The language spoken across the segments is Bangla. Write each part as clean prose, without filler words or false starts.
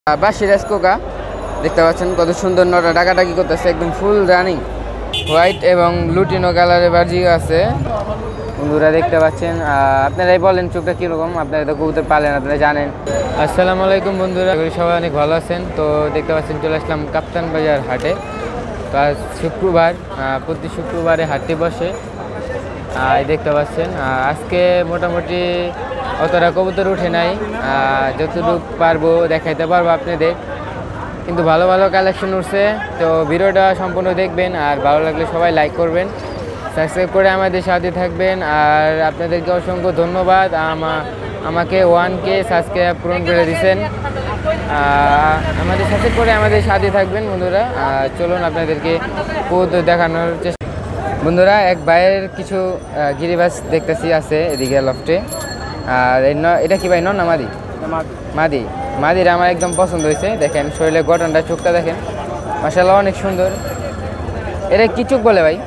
বাসিরাজ কোকা দেখতে পাচ্ছেন কত সুন্দর নটা ডাকাডাকি করতেছে, একদম ফুল রানিং হোয়াইট এবং লুটিনো কালারের বাজিও আছে বন্ধুরা দেখতে পাচ্ছেন। আপনারাই বলেন চোখটা কীরকম, আপনারা তো কবুতর পালেন, আপনারা জানেন। আসসালামু আলাইকুম বন্ধুরা, সবাই অনেক ভালো আছেন। তো দেখতে পাচ্ছেন চলে আসলাম কাপ্তান বাজার হাটে। তো আজ শুক্রবার, প্রতি শুক্রবারে হাটটি বসে। দেখতে পাচ্ছেন আজকে মোটামুটি অতটা কবুতর উঠে নাই, যতটুকু পারবো দেখাইতে পারবো আপনাদের, কিন্তু ভালো ভালো কালেকশন উঠছে। তো ভিডিওটা সম্পূর্ণ দেখবেন, আর ভালো লাগলে সবাই লাইক করবেন, সাবস্ক্রাইব করে আমাদের সাথে থাকবেন। আর আপনাদেরকে অসংখ্য ধন্যবাদ, আমাকে 1K সাবস্ক্রাইব পূরণ করে দিয়েছেন। আমাদের সাথে করে আমাদের সাথে থাকবেন বন্ধুরা। চলুন আপনাদেরকে কবুতর দেখানোর চেষ্টা। বন্ধুরা এক ভাইয়ের কিছু গিরিবাস দেখতেছি আছে এদিকে লফটে। আর এটা কি ভাই, নন না মাদি? মাদি। মাদির আমার একদম পছন্দ হয়েছে, দেখেন শরীরের গঠনটা, চোখটা দেখেন মাশাআল্লাহ অনেক সুন্দর। এটা কি চোখ বলে ভাই?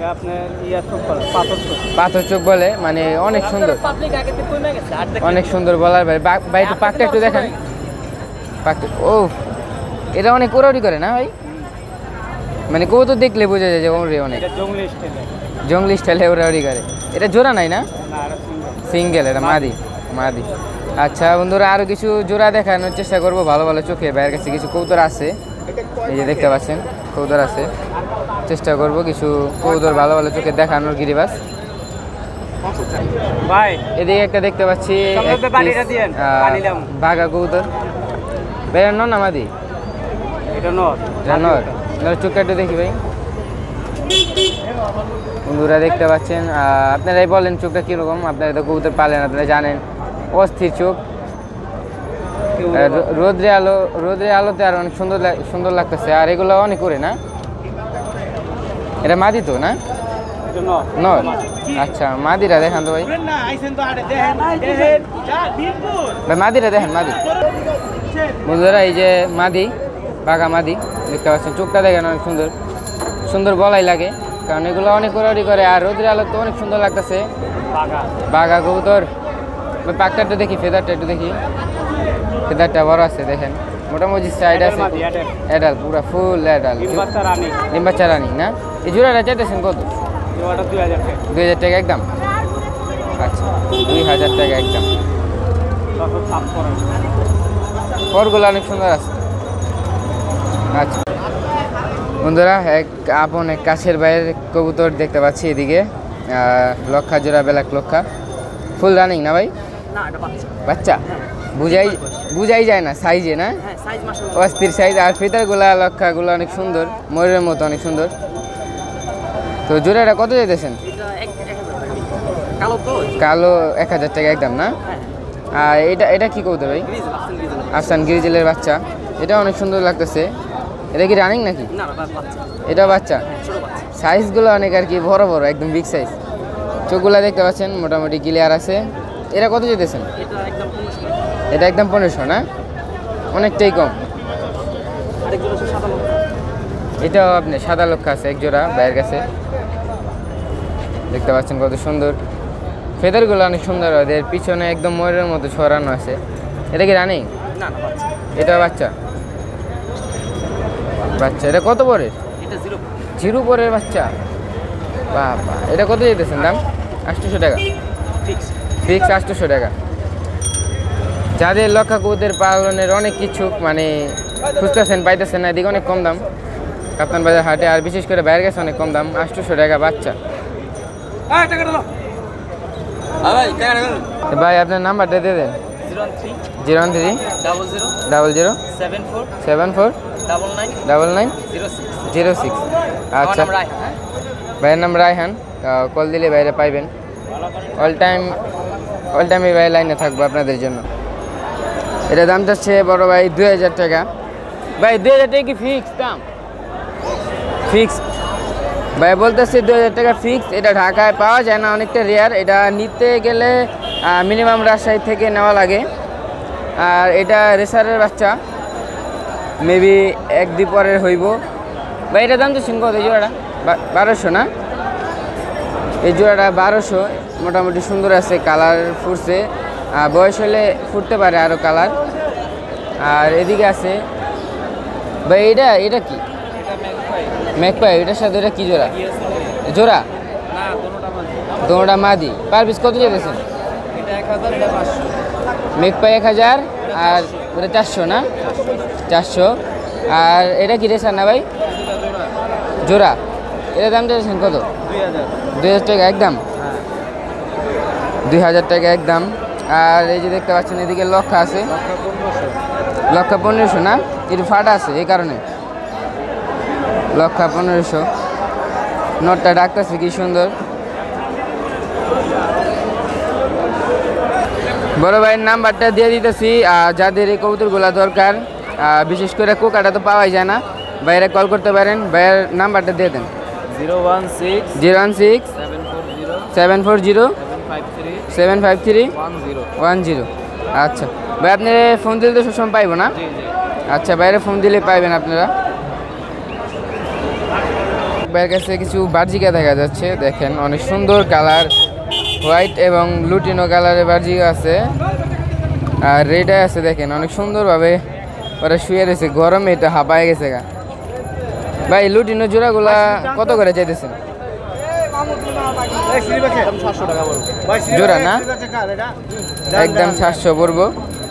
পাথর চোখ বলে, মানে অনেক সুন্দর, অনেক সুন্দর বলার ভাই। ভাই একটু পাকটা একটু দেখেন, পাকটা। ও এটা অনেক ওরাউরি করে না ভাই, মানে কবুতর তো দেখলে বোঝা যায় যে ওরে অনেক জঙ্গলি স্টাইলে ওরাউরি করে। এটা জোড়া নাই না? সিঙ্গেল, এটা মাদি। মাদি আচ্ছা বন্ধুরা, আরও কিছু জোড়া দেখানোর চেষ্টা করবো ভালো ভালো চোখে। ভাইয়ের কাছে কিছু কবুতর আছে, এই যে দেখতে পাচ্ছেন কবুতর আছে, চেষ্টা করব কিছু কবুতর ভালো ভালো চোখে দেখানোর গিরিবাস। এদিকে একটা দেখতে পাচ্ছি বাঘা কবুতর, ভাইয়া নন না মাদি? চোখটা একটু দেখি ভাই। বন্ধুরা দেখতে পাচ্ছেন, আপনারাই বলেন চোখটা কীরকম, আপনারা তো কবুতর পালেন, আপনারা জানেন। অস্থির চোখ, রোদ্রে আলোতে আর অনেক সুন্দর লাগতেছে। আর এগুলো অনেক করে না? এটা মাদি তো না? নর। আচ্ছা মাদিরা দেখান তো ভাই, মাদিরা দেখেন, মাদি। বন্ধুরা এই যে মাদি, বাঘা মাদি দেখতে পাচ্ছেন, চোখটা দেখেন অনেক সুন্দর, সুন্দর বলাই লাগে, কারণ এগুলো অনেক ওরাউরি করে। আর রোদ্রে আলো তো অনেক সুন্দর লাগতেছে। বাঘা কবুতর, পাকটা একটু দেখি, ফেদারটা একটু দেখি, ফেদারটা বড় আছে দেখেন, মোটামুটি সাইড আছে, অ্যাডাল পুরো ফুল অ্যাডাল, ডিম্বাচ্চা রানি না? এই জোড়াটা চাইতেছেন কত? 2000 টাকা একদম। আচ্ছা 2000 টাকা একদম। ফরগুলো অনেক সুন্দর আছে। আচ্ছা বন্ধুরা এক কাছের বাইরের কবুতর দেখতে পাচ্ছি এদিকে, লক্ষা জোড়া, ব্ল্যাক লক্ষা, ফুল রানিং না ভাই? বাচ্চা বুঝাই যায় না সাইজে, না অস্থির সাইজ। আর ফিতারগুলা লক্ষাগুলো অনেক সুন্দর, ময়ূরের মতো অনেক সুন্দর। তো জোড়াটা কত যেতেছেন? কালো 1000 টাকা একদম না? আর এটা কি কবুতর ভাই? আফসান গ্রিজেলের বাচ্চা, এটা অনেক সুন্দর লাগতেছে। এটা কি রানিং নাকি? এটা বাচ্চা, সাইজগুলো অনেক আর কি বড় বড়, একদম বিগ সাইজ। চোখগুলা দেখতে পাচ্ছেন মোটামুটি ক্লিয়ার আছে। এরা কত যেতেছেন? এটা একদম 1500 না? অনেকটাই কম। এটাও আপনি সাদা লক্ষা আছে এক জোড়া ভাইয়ের কাছে, দেখতে পাচ্ছেন কত সুন্দর। ফেদারগুলো অনেক সুন্দর, ওদের পিছনে একদম ময়ূরের মতো ছড়ানো আছে। এটা কি রানিং? এটা বাচ্চা। এটা কত পরের? জিরো পরের বাচ্চা, বাবা। এটা কত যেতেছেন দাম? 800 টাকা ফিক্স 800 টাকা। যাদের লক্ষা কবুতর পালনের অনেক কিছু মানে খুঁজতেছেন, পাইতেছেন না, এদিকে অনেক কম দাম কাপ্তান বাজার হাটে, আর বিশেষ করে বাইরের কাছে অনেক কম দাম, 800 টাকা বাচ্চা। ভাই আপনার নাম্বারটা দিয়ে দেন। 03-00-74-74-99-06। আচ্ছা ভাইয়ের নাম রায়হান, কল দিলে বাইরে পাইবেন। অল টাইমে ভাই লাইনে থাকবো আপনাদের জন্য। এটা দাম যাচ্ছে বড় ভাই 2000 টাকা। ভাই 2000 টাকা কি ফিক্স দাম? ফিক্স ভাই বলতেছি 2000 টাকা ফিক্স। এটা ঢাকায় পাওয়া যায় না, অনেকটা রেয়ার। এটা নিতে গেলে মিনিমাম রাজশাহী থেকে নেওয়া লাগে। আর এটা রেসারের বাচ্চা, মেবি 1-2 পরের হইব। ভাই এটা দাম তো কত? এই জোড়াটা 1200 না? এই জোড়াটা 1200, মোটামুটি সুন্দর আছে, কালার ফুটছে, বয়স হলে ফুটতে পারে আরও কালার। আর এদিকে আছে ভাই, এটা এটা কি ম্যাকপাই, এটার সাথে এটা কি জোড়া? জোড়া দোনোটা মাদি। পার পিস কত যেতেছেন? ম্যাকপাই 1000 আর ওটা 400 না? 400। আর এটা কি রেসার না ভাই? জোড়া। এটা দাম চাইছেন কত? 2000 টাকা একদম। 2000 টাকা একদম। আর এই যে দেখতে পাচ্ছেন এদিকে লক্ষা আছে, লক্ষা 1500 না? একটু ফাটা আছে এই কারণে লক্ষা 1500। নটটা ডাকতেছে কি সুন্দর। বড় ভাইয়ের নাম্বারটা দিয়ে দিতেছি, যাদের এই কবুতরগুলো দরকার, বিশেষ করে কোকাটা তো পাওয়াই যায় না, ভাইয়েরা কল করতে পারেন। ভাইয়ের নাম্বারটা দিয়ে দেন। 016 740 753 10। আচ্ছা ভাই, আপনি ফোন দিলে তো সবসময় পাইব না? আচ্ছা, বাইরে ফোন দিলে পাইবেন আপনারা। ভাইয়ের কাছে কিছু বার্জিকা দেখা যাচ্ছে, দেখেন অনেক সুন্দর কালার, হোয়াইট এবং লুটিনো কালারের বার্জিকা আছে, আর রেড আছে। দেখেন অনেক সুন্দরভাবে ওরা শুয়ে রয়েছে, গরমে এটা হাঁপায় গেছে গা। ভাই লুটিনো জোড়াগুলা কত করে চাইতেছেন? জোড়া না? একদম 700 পড়বো।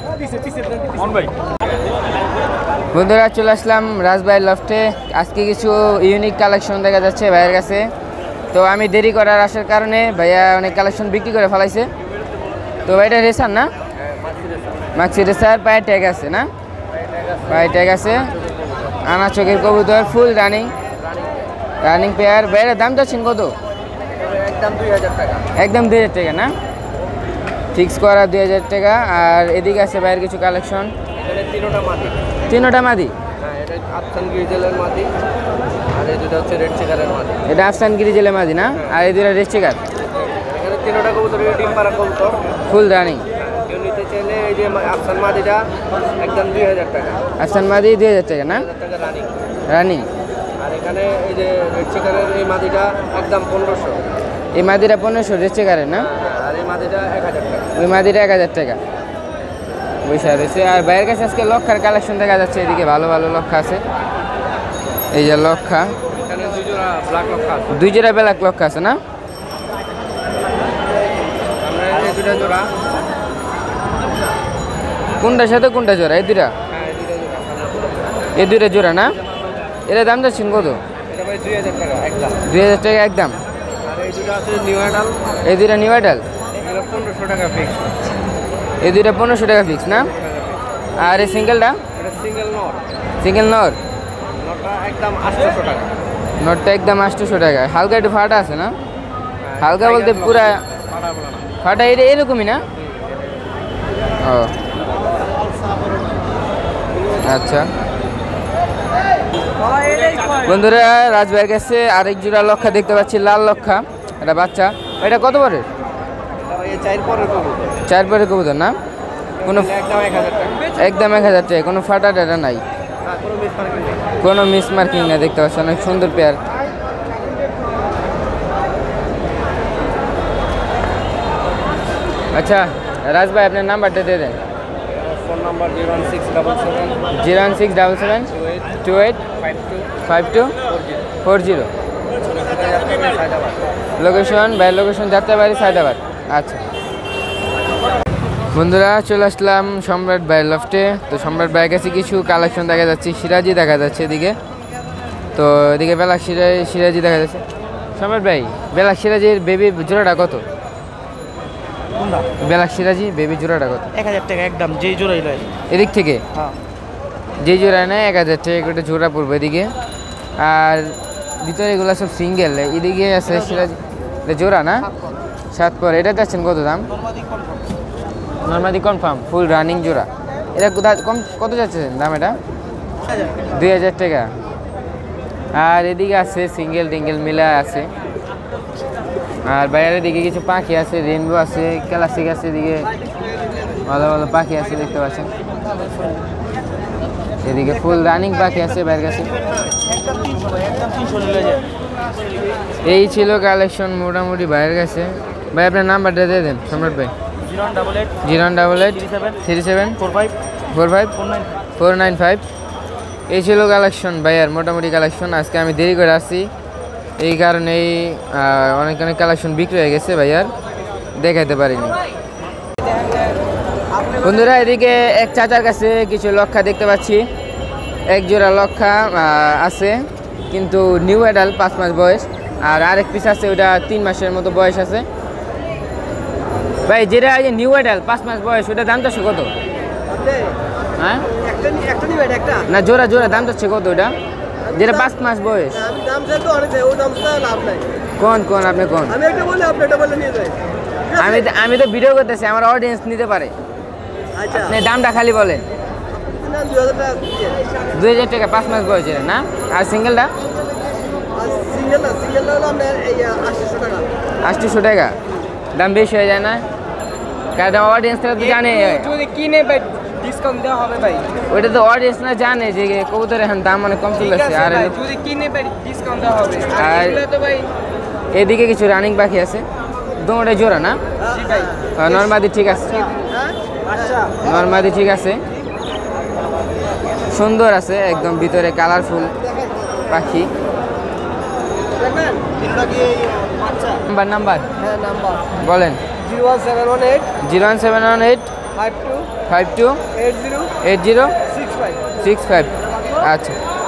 বন্ধুরা চলে আসলাম রাজভাইয়ের লফটে। আজকে কিছু ইউনিক কালেকশন দেখা যাচ্ছে ভাইয়ের কাছে, তো আমি দেরি করার আসার কারণে ভাইয়া অনেক কালেকশন বিক্রি করে ফেলাইছে। তো ভাইটা রেসার না? মাক্সি রেসার, পায়ে ট্যাগ আছে না? পায়ে ট্যাগ আছে, আনা চোখের কবুতর, ফুল রানিং পেয়ার। ভাইয়ের দাম চাচ্ছেন কত? একদম 2000 টাকা না? ফিক্স করা 2000 টাকা। আর এদিকে আছে ভাইয়ের কিছু কালেকশন, তিনোটা মাদি। এটা আফসান গ্রিজেলের মাদি না? আর এই দুটা রেড চেকার, ফুল রানিং। আফসান মাদি 2000 টাকা না? রানিং। আর এখানে এই যে রেড চেকারের এই মাদিটা একদম 1500। এই মাদিটা 1500 রেড চেকারের না? আর এই মাদিটা 1000 টাকা। ওই মাদিটা 1000 টাকা পয়সা রয়েছে। আর বাইরের কাছে আজকে লক্ষার কালেকশন দেখা যাচ্ছে, এদিকে ভালো ভালো লক্ষা আছে। এই যে লক্ষা, এখানে দুই জোড়া ব্ল্যাক লক্ষা আছে, 2 জোড়া ব্ল্যাক লক্ষা আছে না? আমরা এই দুটো জোড়া। কোনটার সাথে কোনটা জোড়া? এই দুটা? হ্যাঁ, এই দুটো জোড়া। এই দুটা জোড়া না? এটা দাম যাচ্ছেন কত? এটা ভাই 2000 টাকা একদম। 2000 টাকা একদম। আর এই দুটো আছে নিউ অ্যাডাল, এই দুটা নিউ অ্যাডাল, এগুলো 1500 টাকা ফিক্স। এই দুটা 1500 টাকা ফিক্স না? আর এই সিঙ্গেলটা? এটা সিঙ্গেল নট। সিঙ্গেল নর, নটটা একদম 800 টাকা। নটটা একদম 800 টাকা। হালকা একটু ফাটা আছে না? হালকা বলতে পুরা ফাটা, এটা এরকমই না? ও আচ্ছা বন্ধুরা, রাজভাইয়ের কাছে আরেক জোড়া লক্ষা দেখতে পাচ্ছি, লাল লক্ষা, এটা বাচ্চা। এটা কত পরে? এই 4 পরের কবুতর। 4 পরে কবুতর না? কোনো একদম 1000 টাকা। একদম 1000 টাকা, কোনো ফাটা টাটা নাই, হ্যাঁ, কোনো মিস মার্কিং নেই। কোনো মিস মার্কিং না। দেখতে পাচ্ছি অনেক সুন্দর পেয়ার। আচ্ছা রাজভাই, আপনার নাম্বারটা দিয়ে দেন। Phone number 01677 01677 28 52 40। লোকেশন ভাই, লোকেশন যাত্রাবাড়ি সায়দাবাদ। আচ্ছা বন্ধুরা চলে আসলাম সম্রাট ভাইয়ের লফটে। তো সম্রাট ভাইয়ের কাছে কিছু কালেকশন দেখা যাচ্ছে, সিরাজি দেখা যাচ্ছে এদিকে। তো এদিকে বেলাক সিরাজি দেখা যাচ্ছে। সম্রাট ভাই, বেলাক সিরাজির বেবি জোড়াটা কত? বেলাক সিরাজি বেবি জোড়াটা কত? 1000 টাকা একদম, যেই জোড়াই লয়। এদিক থেকে হ্যাঁ, যেই জোড়ায় নেয় 1000 টাকা করে জোড়া পড়বে এদিকে। আর ভিতরে এগুলো সব সিঙ্গেল, এদিকে আছে সিরাজি জোড়া না? 7 পর। এটা যাচ্ছেন কত দাম? নর্মালি কনফার্ম ফুল রানিং জোড়া। এটা কত যাচ্ছে দাম? এটা 2000 টাকা। আর এদিকে আছে সিঙ্গেল টিঙ্গেল মিলা আছে। আর বাইরের দিকে কিছু পাখি আছে, রেনবো আছে, ক্লাসিক আছে, এদিকে ভালো ভালো পাখি আছে দেখতে পাচ্ছেন। এদিকে ফুল রানিং পাখি আছে বাইরের কাছে। এই ছিল কালেকশন মোটামুটি বাইরের কাছে। ভাই আপনার নাম্বারটা দিয়ে দেন সম্রাট ভাই। 018 37 45 45 495। এই ছিল কালেকশন ভাইয়ার, মোটামুটি কালেকশন। আজকে আমি দেরি করে আসছি, এই কারণেই অনেক অনেক কালেকশন বিক্রি হয়ে গেছে ভাইয়ার, দেখাইতে পারিনি। বন্ধুরা এদিকে এক চাচার কাছে কিছু লক্ষা দেখতে পাচ্ছি, এক জোড়া লক্ষা আছে, কিন্তু নিউ অ্যাডাল 5 মাস বয়স, আর আরেক পিস আছে ওটা 3 মাসের মতো বয়স আছে। ভাই যেটা এই যে নিউ অ্যাডাল 5 মাস বয়স, ওটা দাম চাচ্ছে কত? হ্যাঁ না, জোড়া জোড়া দাম চাচ্ছে কত ওটা, যেটা 5 মাস বয়স? কোন কোন আপনি কোন? আমি তো ভিডিও করতেছি, আমার অডিয়েন্স নিতে পারে। আপনি দামটা খালি বলেন। 2000 টাকা 5 মাস বয়সের না? আর সিঙ্গেলটা 800 টাকা। দাম বেশি হয়ে যায় না? কারণ অডিয়েন্সরা তো জানে, যদি কিনে ভাই ডিসকাউন্ট দেওয়া হবে ভাই। ওইটা তো অডিয়েন্সরা জানে যে কবুতরের এখন দাম অনেক কম চলেছে। আর যদি কিনে ভাই ডিসকাউন্ট দেওয়া হবে। আর তো ভাই এদিকে কিছু রানিং পাখি আছে, দুটোটাই জোড়া না? জি ভাই। নর্মাদি ঠিক আছে, আচ্ছা নর্মাদি ঠিক আছে, সুন্দর আছে একদম, ভিতরে কালারফুল পাখি। নাম্বার নাম্বার হ্যাঁ নাম্বার বলেন। 01718 01718 52 52 80 80 65। 65। আচ্ছা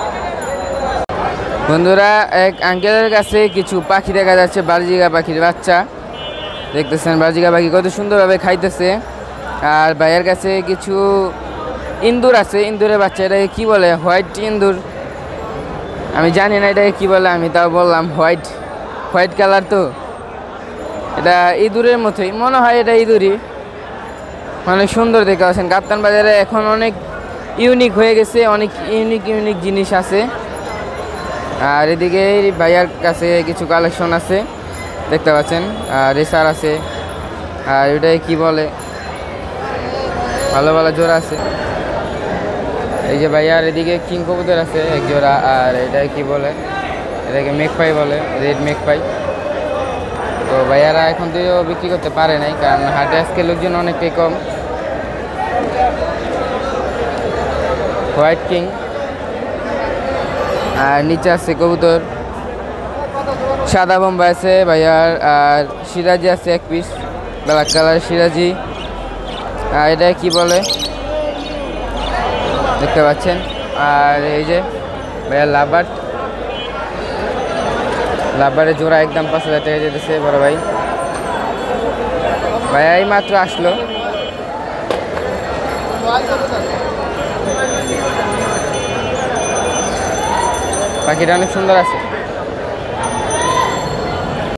বন্ধুরা, এক আঙ্কেলের কাছে কিছু পাখি দেখা যাচ্ছে, বার্জিকা পাখির বাচ্চা দেখতেছেন। বার্জিকা পাখি কত সুন্দরভাবে খাইতেছে। আর ভাইয়ের কাছে কিছু ইন্দুর আছে, ইন্দুরের বাচ্চা, এটাকে কী বলে? হোয়াইট ইন্দুর, আমি জানি না এটাকে কী বলে, আমি তাও বললাম হোয়াইট হোয়াইট কালার। তো এটা ইঁদুরের মতোই মনে হয়, এটা ইঁদুরই, অনেক সুন্দর দেখে আছেন। কাপ্তান বাজারে এখন অনেক ইউনিক হয়ে গেছে, অনেক ইউনিক ইউনিক জিনিস আছে। আর এদিকে ভাইয়ার কাছে কিছু কালেকশন আছে দেখতে পাচ্ছেন, আর রেসার আছে, আর এটাই কি বলে, ভালো ভালো জোড়া আছে। এই যে ভাইয়ার এদিকে কিং কবুতর আছে এক জোড়া, আর এটাই কি বলে, এটাকে মেঘপাই বলে, রেড মেঘপাই। তো ভাইয়ারা এখন তো বিক্রি করতে পারে নাই, কারণ হাটে আজকে লোকজন অনেকটাই কম। হোয়াইট কিং, আর নিচে আছে কবুতর, সাদা বোম্বাই আছে ভাইয়ার, আর সিরাজি আছে 1 পিস, ব্ল্যাক কালার সিরাজি। আর এটা কি বলে দেখতে পাচ্ছেন। আর এই যে ভাইয়ার লাভবার্ড, লাভবার্ডের জোড়া একদম 5000 টাকা যেতেছে বড় ভাই। ভাইয়া এই মাত্র আসলো। পাখিটা অনেক সুন্দর আছে।